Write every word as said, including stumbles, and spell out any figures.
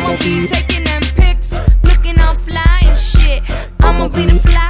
I'ma be taking them pics, looking all fly and shit. I'ma be the fly